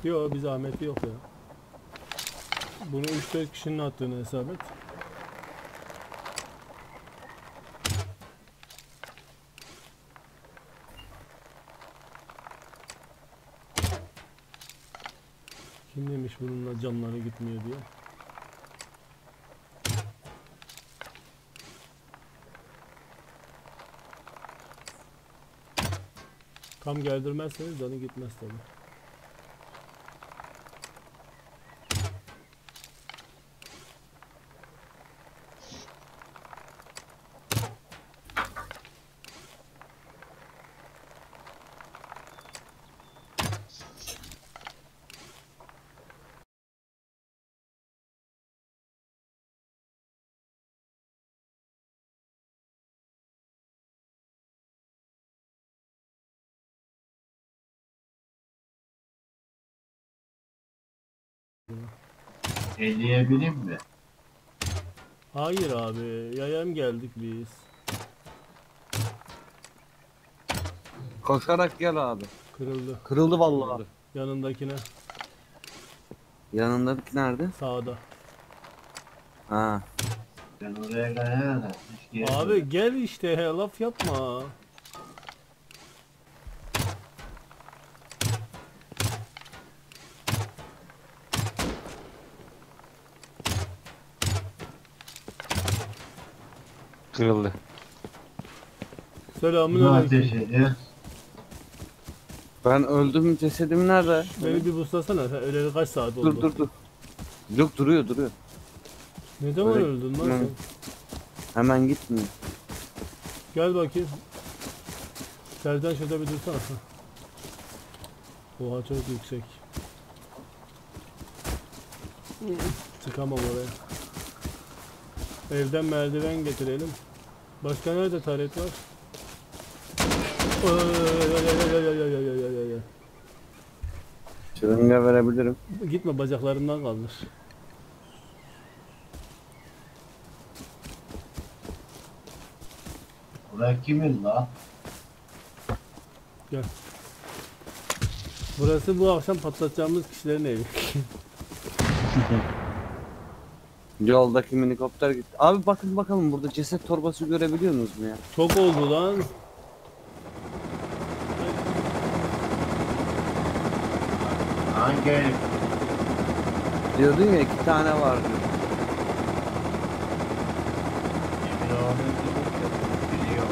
Yok, bir zahmeti yok ya. Bunu 3-4 kişinin attığını hesap et. Kim demiş bununla camları gitmiyor diye. Tam geldirmezseniz canı gitmez tabi. Eleyebilir mi? Hayır abi, yayam geldik biz. Koşarak gel abi. Kırıldı. Kırıldı vallahi. Yanındakine Yanındaki nerede? sağda. Ha. Ben oraya gelene de. Abi gel işte, laf yapma. Kırıldı. Selamün Ne aleyküm. ateş ediyor? Ben öldüm, cesedim nerede? Beni bir buslasana. Sen öleli kaç saat oldu? Dur. Yok, duruyor. Ne zaman Öyle- öldün lan Hemen- sen? Hemen gitmiyor. Gel bakayım. Sercan şurada bir dursana. Oha, çok yüksek. Çıkamam oraya. Evden merdiven getirelim. Başka nerede taret var? Ay. Şırınga verebilirim. Gitme, bacaklarından kaldır. Buraya kimin la? Gel. Burası bu akşam patlatacağımız kişilerin evi. Yoldaki minikopter gitti. Abi bakın bakalım, burada ceset torbası görebiliyor musunuz mu ya? Çok oldu lan. Hangi ev? Diyordun ya 2 tane vardı. Emin onun biliyor.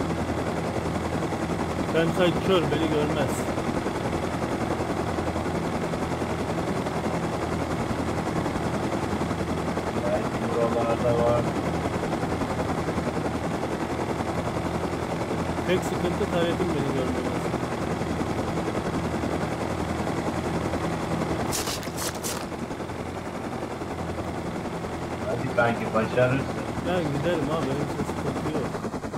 Femsite kör, beni görmez. Belki buralarda var. Tek sıkıntı taretin beni görmemesi. Hadi kanki başarırsın. Ben giderim abi, benim için sıkıntı yok.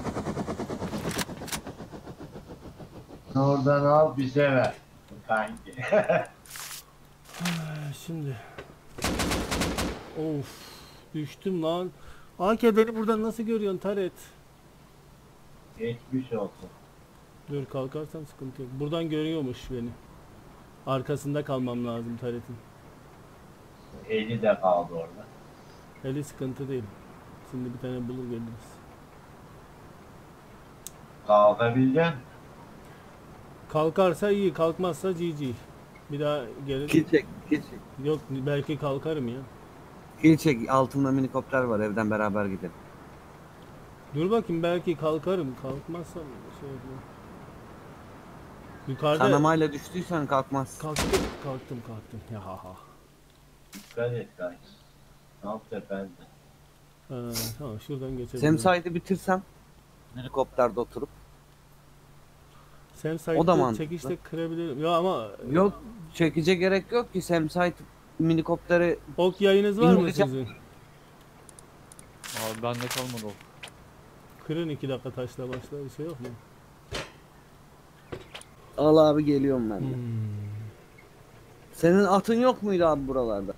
Oradan al bize ver. Kanki. Şimdi. Of. Düştüm lan. Ake, beni buradan nasıl görüyorsun taret? Geçmiş olsun. Dur, kalkarsam sıkıntı yok. Buradan görüyormuş beni. Arkasında kalmam lazım taretin. Eli de kaldı orada. Eli sıkıntı değil. Şimdi bir tane bulur geliriz. Kalkabilecek misin? Kalkarsa iyi, kalkmazsa GG. Bir daha gelir. Kil çek. Yok, belki kalkarım ya. Kil çek. Altında minikopter var, evden beraber gidelim. Dur bakayım, belki kalkarım. Kalkmazsam şey yapayım. Yukarıda Kanamayla düştüysen kalkmaz. kalktım. Ya ha ha. Dikkat et kanki. Ne yaptı efendim? Tamam, şuradan geçelim. Semsite'i bitirsem helikopterde oturup. Sam O da site'de mantıklı. çekişte kırabilirim. Ya ama Yok, çekice gerek yok ki, Semsite minikopteri ok yayınız var mı İngilizce- sizin? Abi bende kalmadı o. Kırın 2 dakika taşla başla, bir şey yok mu? al abi, geliyorum ben de. Hmm. Senin atın yok muydu abi buralarda?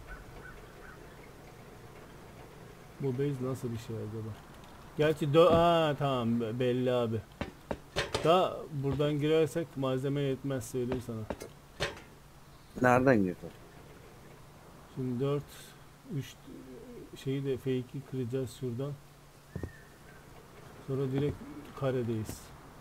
Bu base nasıl bir şey acaba? Gerçi tamam, belli abi. Da buradan girersek malzeme yetmez, söyleyeyim sana. Nereden girdi? Şimdi 4 3 şeyi de F2 kıracağız şuradan. Sonra direkt karedeyiz.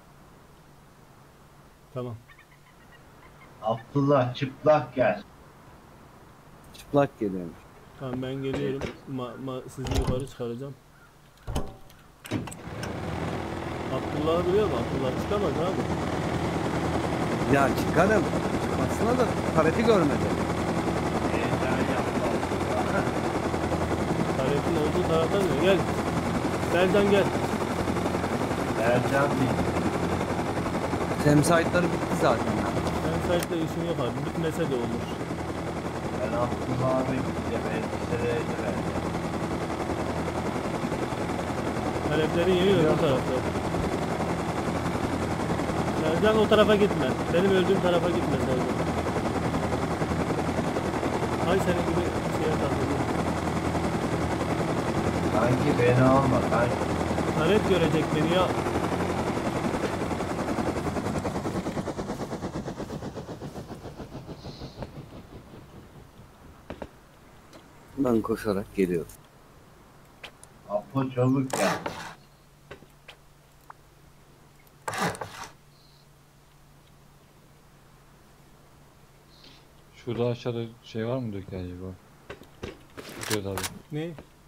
Tamam. Abdullah çıplak gel. Çıplak geliyormuş. Tamam ben geliyorum. Sizi yukarı çıkaracağım. Abdullah biliyor mu? Abdullah çıkamaz abi. Ya çıkarım. Çıkmasına da kareti görmedi. Heyecan yapma Abdullah. Karetin olduğu taraftan gel. Sercan gel. Ercan değil. Temsaytları bitti zaten. Ben site'de işim yok abi. Bitmese de olur. Ben Abdullah abi gideceğim. Elbiseleri vereceğim. Taleplerin yeri öbür tarafta. Sercan o tarafa gitme. Benim öldüğüm tarafa gitme Sercan. Ay senin gibi şeye takıldım. Sanki beni alma. Sanki Taret görecek beni ya. Ben koşarak geliyorum. Apo çabuk gel. Şurada aşağıda şey var mı döken acaba? Evet abi. Ne?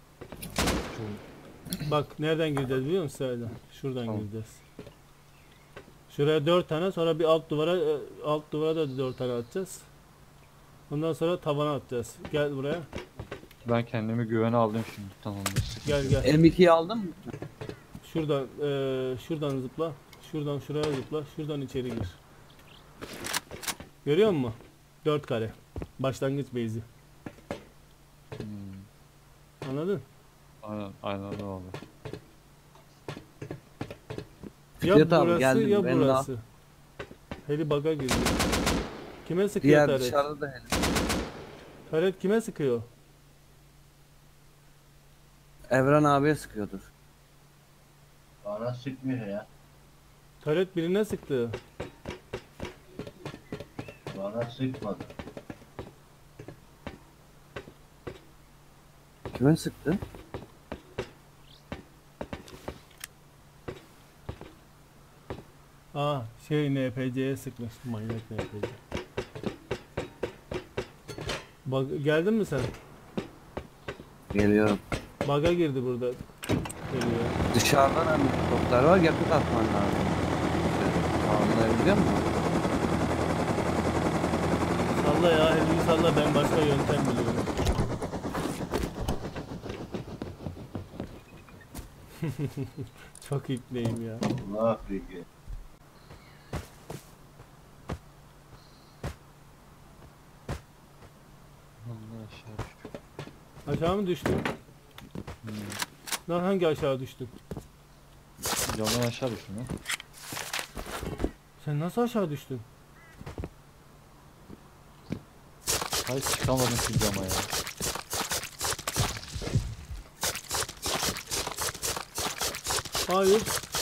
Şu Bak nereden gireceğiz biliyor musun Sercan? Şuradan Tamam. gireceğiz. Şuraya 4 tane, sonra bir alt duvara da 4 tane atacağız. Ondan sonra tavana atacağız. Gel buraya. ben kendimi güvene aldım şimdi. Tamamdır. Gel gel. M2'yi aldın mı? Şuradan zıpla. Şuradan şuraya zıpla. Şuradan içeri gir. Görüyor musun? 4 kare. Başlangıç base'i. Hmm. Anladın? Aynen öyle abi. Ya Fikret abi, burası geldim. ya Ben burası. Heli bug'a girdi. Kime sıkıyor Diğer taret? dışarıda da hele. Taret kime sıkıyor? Evren abiye sıkıyordur. Bana sıkmıyor ya. Taret birine sıktı. Bana sıkmadı. Kime sıktı? Aa NPC'ye sıkmış. Manyak NPC. Geldin mi sen? Geliyorum. Bug'a girdi burada. Geliyor. Dışarıdan helikopter var, yakıt atman lazım. Anlayabiliyor musun? Salla ya, elini salla, ben başka yöntem biliyorum. Çok ipleyim ya. Allah bilgi. Allah aşağı düştük. Aşağı mı düştün? Lan hangi aşağı düştün? Camdan aşağı düştüm lan. Sen nasıl aşağı düştün? Hayır çıkamadım şu cama ya. Hayır.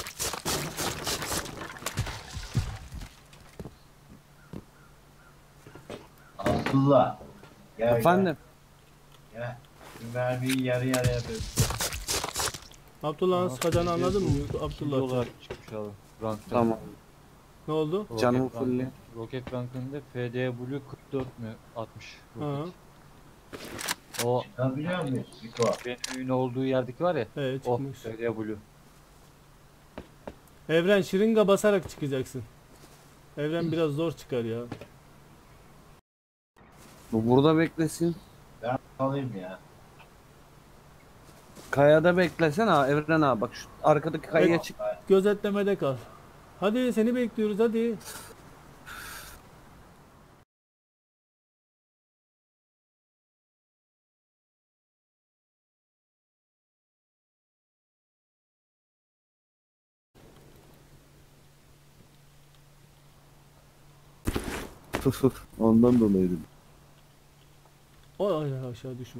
Abdullah. Gel Efendim? gel. Gel. Şu mermiyi yarı yarıya böl. Abdullah'ın sıkacağını anladın mı? Yol Abdullah. olarak çıkmış abi. Rankta. Tamam. Ne oldu? Roket Canım rankında- fulli. Roket rankında FDW 44 mü 60 Ha. roket. O Çıkabiliyor muyuz Biko? benim olduğu yerdeki var ya. Evet O çıkmış. FDW. Evren şırınga basarak çıkacaksın. Evren biraz zor çıkar ya. Bu burada beklesin. Ben alayım ya. Kayada beklesen ha Evren abi, bak şu arkadaki kayaya Evet. çık. Gözetlemede kal. Hadi seni bekliyoruz hadi. Ondan dolayı dedim. Ay aşağı düşme.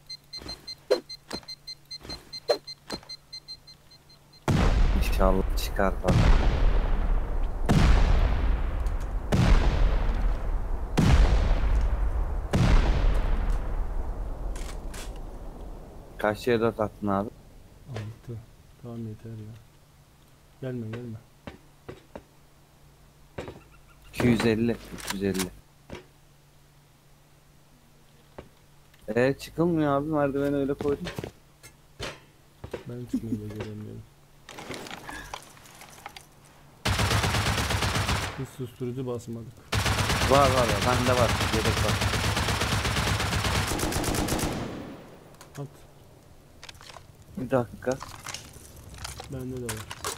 İnşallah çıkar falan. Kaç C4 attın abi? 6. Tamam yeter ya. Gelme gelme. 250, 350. Çıkılmıyor abi, merdiveni öyle koydum. Ben çıkmayı da göremiyorum. Hiç susturucu basmadık. Var bende var, yedek var. At. Bir dakika. Bende de var.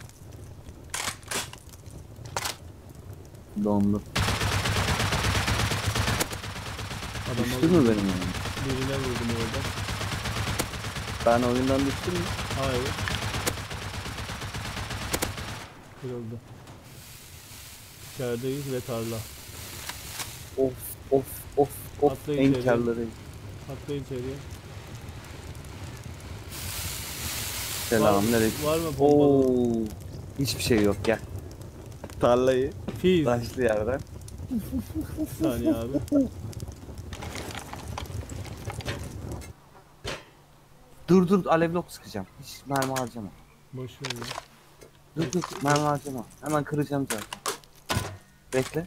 Dondu. Adama Düştü mü benim yani? birine vurdum orada. Ben oyundan düştüm mü? Hayır. Kırıldı. İçerideyiz ve tarla. Of Atla en içeri. karları. Atla içeriye. Selamünaleyküm. Var mı pompalı? Oo, hiçbir şey yok, gel. Tarlayı Fiz. taşlı yerden. Bir saniye abi. Dur alevli ok sıkacağım. Hiç mermi harcama. Boş ver ya. Dur mermi harcama. Hemen kıracağım zaten. Bekle.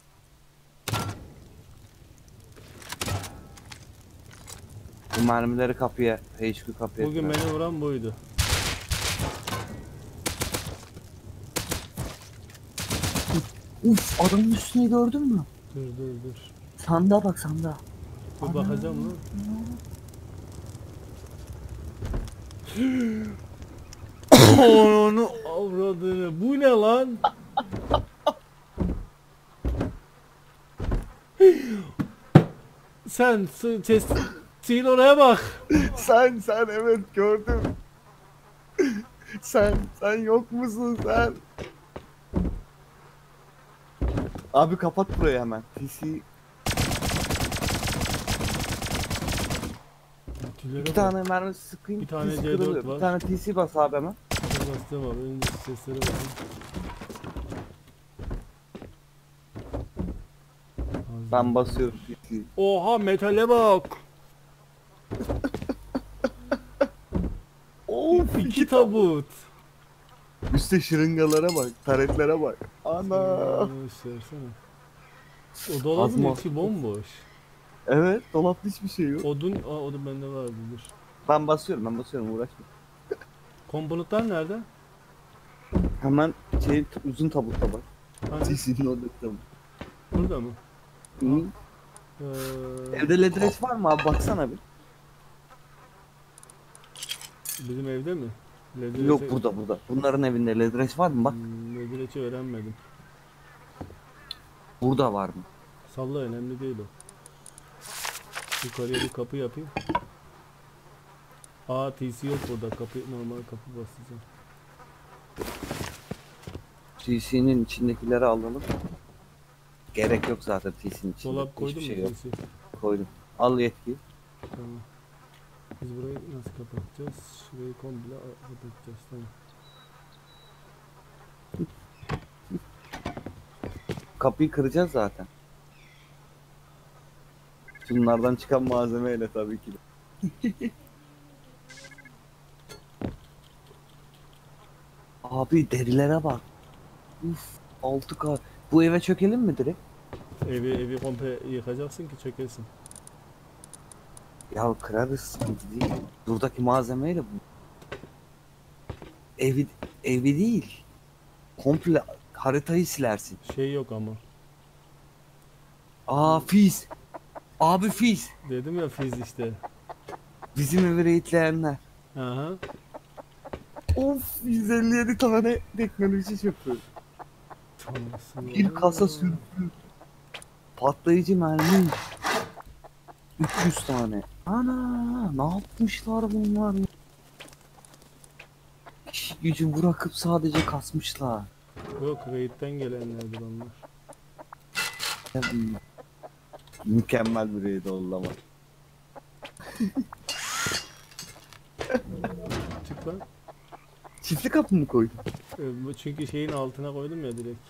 Bu mermileri kapıya, HQ kapıya. Bugün kırar. beni vuran buydu. Uf, adamın üstüne gördün mü? Dur. Sandığa bak, sandığa. Bir bakacağım lan. Onu avradını. Bu ne lan? Sen chest'in oraya bak. Sen evet gördüm. sen yok musun sen? Abi kapat burayı hemen. PC Tülere iki bak. tane mermi sıkayım. Bir tane PC C4 kırılıyor. var. Bir tane TC bas abi hemen. Bastım abi. Önce seslere bakayım. Ben basıyorum PC. Oha metale bak. Of, İki tabut. üstte şırıngalara bak, taretlere bak. Ana. Boş versene. O dolabın Azma. içi bomboş. Evet, dolapta hiçbir şey yok. Odun bende vardı dur. Ben basıyorum uğraşma. Komponentler nerede? Hemen uzun tabutta bak. Hani TC'nin orada tabut. burada mı? Hı. Ee, Evde ledres var mı abi, baksana bir. bizim evde mi? Ledreçe- Yok, burada. Bunların evinde ledres var mı bak. Ledreçi öğrenmedim. Burada var mı? Salla önemli değil o. Yukarıya bir kapı yapayım. TC yok burada. Normal kapı basacağım. TC'nin içindekileri alalım. Gerek yok zaten TC'nin içinde. Dolap koydum Hiçbir mu şey yok. TC? Koydum. Al yetkiyi. Tamam. Biz burayı nasıl kapatacağız? Şurayı komple kapatacağız. Tamam. Kapıyı kıracağız zaten. Bunlardan çıkan malzemeyle tabii ki de. Abi derilere bak. Uf, 6K. Bu eve çökelim mi direkt? Evi komple yıkacaksın ki çökesin. Ya kırarız, sıkıntı değil. Buradaki malzemeyle bu. Evi değil. Komple haritayı silersin. Şey yok ama. Fiz. Abi fiz. Dedim ya fiz işte. Bizim evi raidleyenler. Aha. Of, 157 tane teknoloji yapıyor. Tanrısı. Bir kasa sürüyor. Patlayıcı mermi. 300 tane. Ana, ne yapmışlar bunlar? İş gücü bırakıp sadece kasmışlar. Yok raid'den gelenlerdir onlar. Mükemmel bir raid oldu ama. Çık lan. Çiftli kapı mı koydun? Çünkü şeyin altına koydum ya direkt.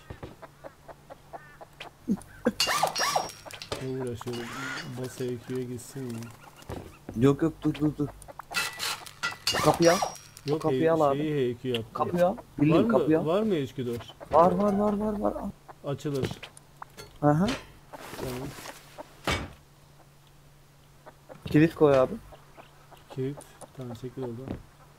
Ne uğraşıyorum? Basa EQ'ye gitsin mi? Yok yok, dur. Kapıyı al. Yok Kapıyı al abi. şeyi EQ yaptı. Kapıyı al. Var Bildiğin kapıyı mı? al. Var mı HQ4? Var. Açılır. Aha. Tamam. Kilit koy abi. Kilit. Tamam çekil oradan.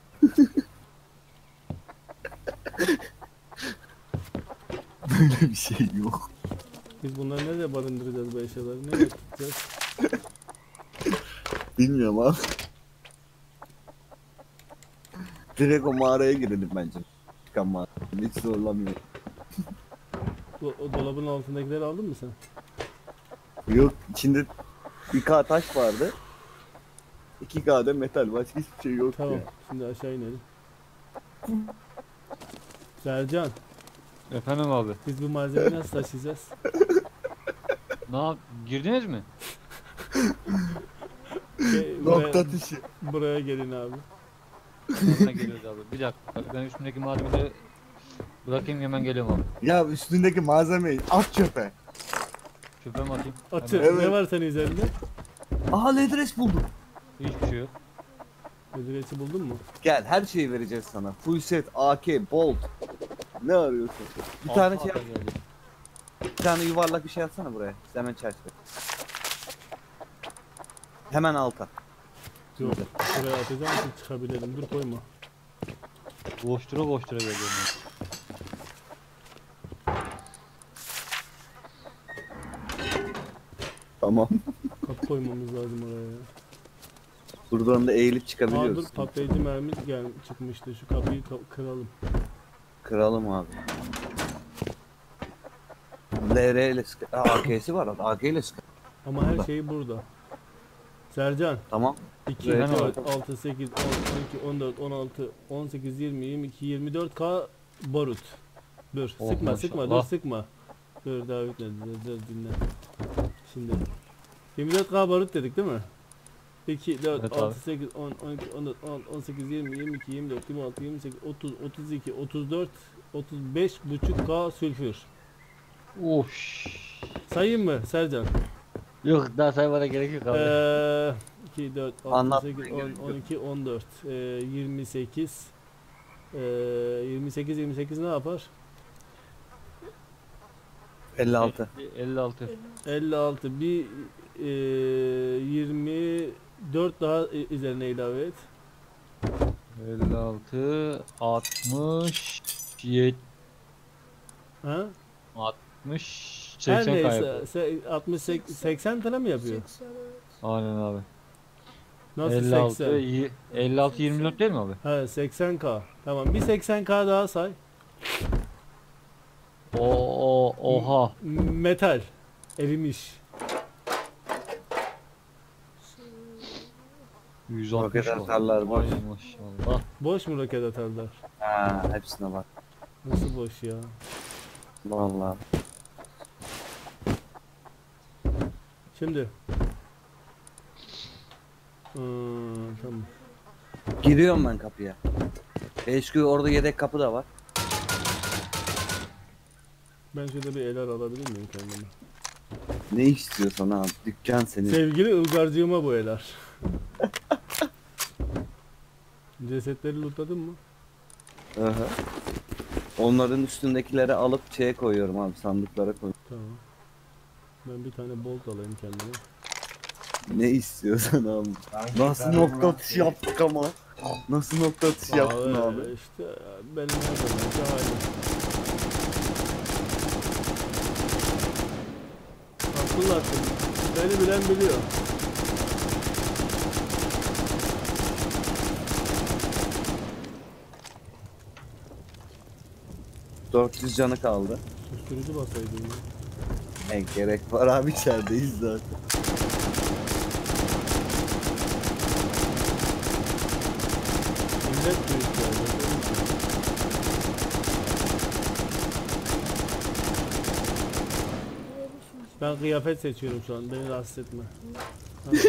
Böyle bir şey yok. Biz bunları nereye barındıracağız bu eşyaları? Nereye tutacağız? Bilmiyorum abi. Direkt o mağaraya girelim bence. Çıkan mağara. Hiç zorlamıyor. O dolabın altındakileri aldın mı sen? Yok, içinde 1K taş vardı. 2K da metal. Başka hiçbir şey yok Tamam. ya. Şimdi aşağı inelim. Sercan, Efendim abi. biz bu malzemeyi nasıl taşıyacağız? Girdiniz mi? Nokta atışı. Buraya gelin abi. Yanına geliyoruz abi. Bir dakika. Bak ben üstümdeki malzemeleri bırakayım hemen geliyorum abi. Ya üstündeki malzemeyi at çöpe. Çöpe mi atayım? Atı. Hemen. Evet. Ne var senin üzerinde? Aha ledres buldum. Hiçbir şey yok. Ödületi buldun mu? Gel, her şeyi vereceğiz sana. Full set, AK, bolt. Ne arıyorsun? Bir tane şey Alta geldi. bir tane yuvarlak bir şey atsana buraya. Hemen çerçeve. Hemen alta. Yok. Buraya atacağım ki çıkabilelim. Dur koyma. Boştura geliyorum Tamam. Kapı koymamız lazım oraya ya. Buradan da eğilip Aa çıkabiliyoruz. dur patlayıcı mermi çıkmıştı. Şu kapıyı kıralım. Kıralım abi. LR ile sıkı... AK'si var. AK ile sıkı. Ama her Burada. şey burada. Sercan. Tamam. 2, Evet, 4, 6, 8, 10, 12, 14, 16, 18, 20, 22, 24K barut. Dur Oh, sıkma maşallah. sıkma. Dur daha bitmedi dur dinle. Şimdi 24K barut dedik değil mi? 2, 4, Evet 6, abi. 8, 10, 12, 14, 16, 18, 20, 22, 24, 26, 28, 30, 32, 34, 35,5K sülfür. Of. Sayayım mı Sercan? Yok daha saymana gerek yok abi. 2, 4, 6, Anlatmaya 8, gerek 10, yok. 12, 14, 28, 28 ne yapar? 56. 56. 56, bir 24 daha üzerine ilave et. 56, 60, 70, Ha? 60, Her 80 neyse kayıp. 60, 80 tane mi yapıyor? 80 evet. Aynen abi. Nasıl 56, 80? 56, 24 değil mi abi? Ha 80K. Tamam bir 80K daha say. Oha. Metal. Erimiş. 160 Roket var. atarlar boş. Ay maşallah. Boş mu roket atarlar? Ha, hepsine bak. Nasıl boş ya? Vallahi. Şimdi. Tamam. Giriyorum ben kapıya. HQ orada yedek kapı da var. Ben şöyle bir el alabilir miyim kendime? Ne istiyorsan abi. Dükkan senin. Sevgili Ilgarcığıma bu eler. Cesetleri lootladın mı? Hı hı. Onların üstündekileri alıp şeye koyuyorum abi, sandıklara koyuyorum. Tamam. Ben bir tane bolt alayım kendime. Ne istiyorsan abi. Sanki Nasıl ben nokta bunu- atışı yaptık ama. Nasıl nokta atışı yaptın abi. İşte benim her zamanki halim. Haklılar. Beni bilen biliyor. ...400 canı kaldı. Susturucu basaydın ya. Ne gerek var abi, içerideyiz zaten. Millet büyük yani. Ben kıyafet seçiyorum şu an. Beni rahatsız etme. Tamam.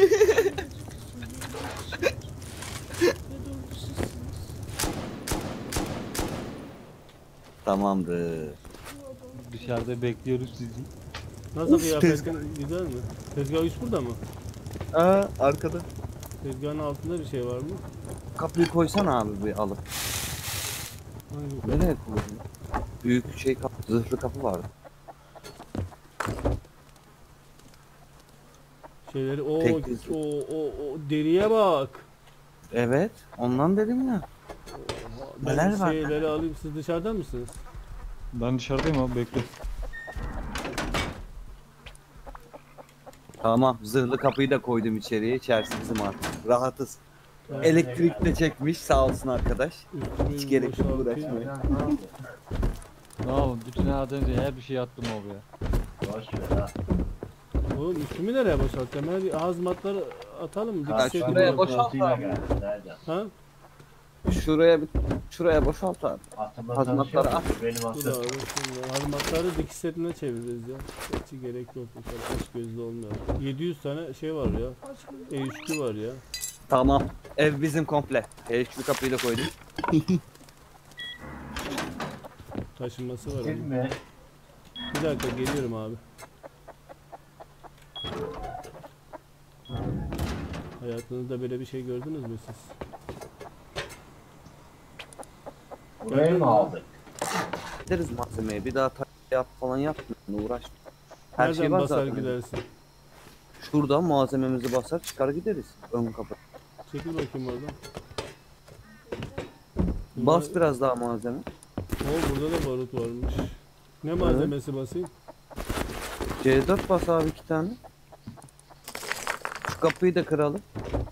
Ne doğru sizsiniz. Tamamdır. Dışarıda bekliyoruz sizi. Nasıl Uf, kıyafetin güzel mi? Tezgah üst burada mı? Aa, arkada. Tezgahın altında bir şey var mı? Kapıyı koysana abi bir alıp. Hangi? Nereye koydun? Büyük şey kapı, zırhlı kapı vardı. Şeyleri o Tek dizi. o deriye bak. Evet, ondan dedim ya. Ben Neler var? şeyleri alayım, siz dışarıda mısınız? Ben dışarıdayım abi, bekle. Tamam, zırhlı kapıyı da koydum içeriye. İçerisi bizim artık. Rahatız. Evet. Elektrik de çekmiş sağ olsun arkadaş. Üstümü Hiç gerek yok boşaltayım. uğraşmaya. Ne yaptın? Ne yapalım, bütün adamca her bir şey attım abi ya. Boş ver ha. Oğlum üstümü nereye boşaltacağım? Her hazmatları atalım mı? Ha, Dikiş şuraya edin boşalt. bakalım. Boşaltıyla geldi. Nereden? Ha? Şuraya boşalt abi. Atımla Hazmatları tanışıyor at. musun? Benim Bu da atım. şimdi hazmatları dikiş setine çeviririz ya. Gerçi gerek yok. Bu kadar aç gözlü olmuyor. 700 tane şey var ya. E3'lü var ya. Tamam. Ev bizim komple. Şu kapıyı da koydum. Taşınması var Kim onun. mi? Bir dakika geliyorum abi. Hayatınızda böyle bir şey gördünüz mü siz? Burayı mı aldık? Gideriz malzemeye. Bir daha yap falan yapmayın. Uğraşma. Her Nereden şey var basar zaten. gidersin? Şuradan malzememizi basar çıkar gideriz. Ön kapı. Çekil bakayım oradan. Bas biraz daha malzeme. Oo, burada da barut varmış. Ne malzemesi basayım? C4 bas abi 2 tane. Şu kapıyı da kıralım.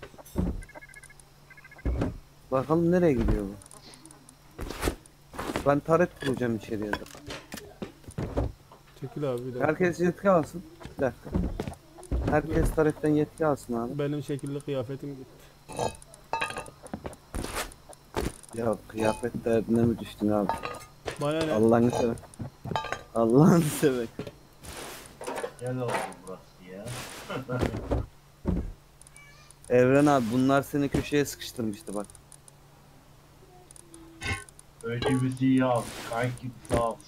Bakalım nereye gidiyor bu. Ben taret kuracağım içeriye de. Çekil abi bir dakika. Herkes yetki alsın. Bir dakika. Herkes taretten yetki alsın abi. Benim şekilli kıyafetim gitti. Ya kıyafet derdine mi düştün abi? Bana ne? Allah'ını sever. Allah'ını sever. Gel oldu burası ya. Evren abi bunlar seni köşeye sıkıştırmıştı bak. Önce bizi iyi al. Kanki sağ ol.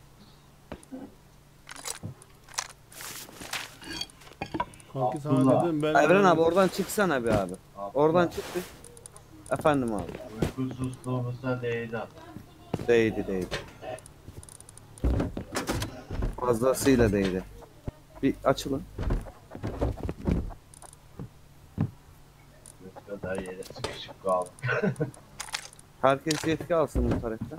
Kanki sana Abdullah. dedim ben... Evren abi oradan çıksana bir abi. Oradan çık bir. Efendim abi. Uykusuzluğumuza değdi. Değdi değdi. Fazlasıyla değdi. Bir açılın. Bu kadar yere sıkışıp kaldık. Herkes yetki alsın bu tarafta.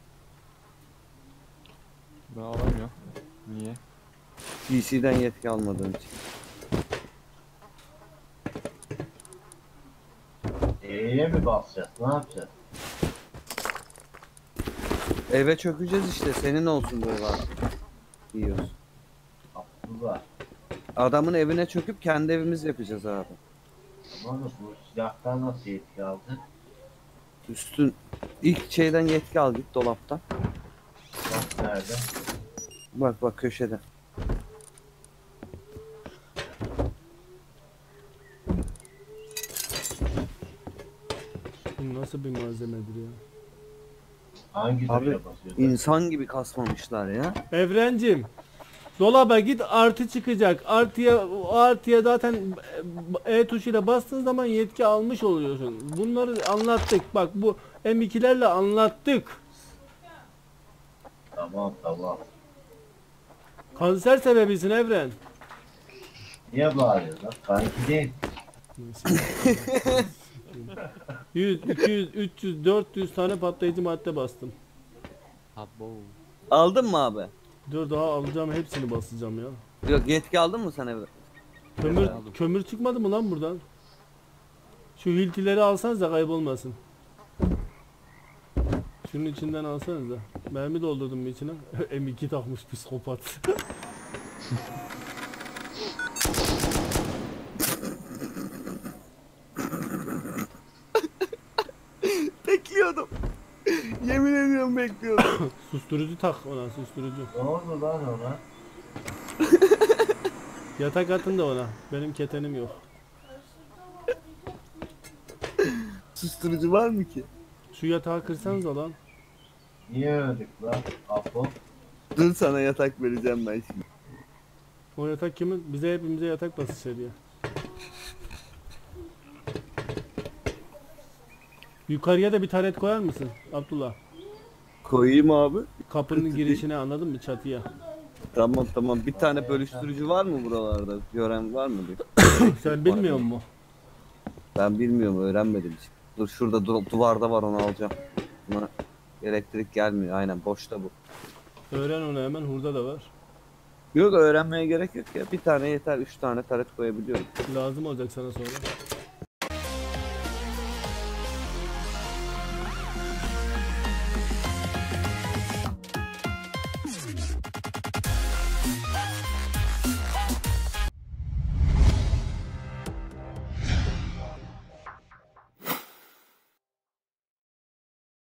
Ben alamıyorum. Niye? DC'den yetki almadığım için. E'ye mi basacağız? Ne yapacağız? Eve çökeceğiz işte. Senin olsun bu ev abi. Diyoruz. Abdullah. Adamın evine çöküp kendi evimiz yapacağız abi. Ama bu silahtan nasıl yetki aldı? Üstün ilk şeyden yetki al git dolaptan. Bak nerede? Bak bak köşede. Bu nasıl bir malzemedir ya? Hangi Abi, tuşa basıyorsun? İnsan gibi kasmamışlar ya. Evrencim, dolaba git artı çıkacak. Artıya zaten E tuşuyla bastığın zaman yetki almış oluyorsun. Bunları anlattık. Bak bu M2'lerle anlattık. Tamam tamam. Kanser sebebisin Evren. Niye bağırıyorsun lan? Kanki değil. 100, 200, 300, 400 tane patlayıcı madde bastım. Abo. Aldın mı abi? Dur daha alacağım hepsini basacağım ya. Yok yetki aldın mı sen eve? Kömür, aldım. kömür çıkmadı mı lan buradan? Şu hiltileri alsanız da kaybolmasın. Şunun içinden alsanız da. Mermi doldurdum mu içine? M2 takmış psikopat. Bekliyordum. Yemin ediyorum bekliyordum. Susturucu tak ona susturucu. Ne oldu lan ona? Yatak atın da ona. Benim ketenim yok. Susturucu var mı ki? Şu yatağı kırsanız lan. Niye öldük lan? Apo. Dur sana yatak vereceğim ben şimdi. O yatak kimin? Bize hepimize yatak basışır ya. Yukarıya da bir taret koyar mısın Abdullah? Koyayım abi. Kapının girişine, anladın mı, çatıya? Tamam tamam. Bir tane bölüştürücü var mı buralarda? Gören var mı? Sen bilmiyor musun? Ben bilmiyorum, öğrenmedim hiç. Dur şurada duvarda var, onu alacağım. Buna elektrik gelmiyor, aynen boşta bu. Öğren onu hemen, hurda da var. Yok öğrenmeye gerek yok ya, bir tane yeter, 3 tane taret koyabiliyorum. Lazım olacak sana sonra.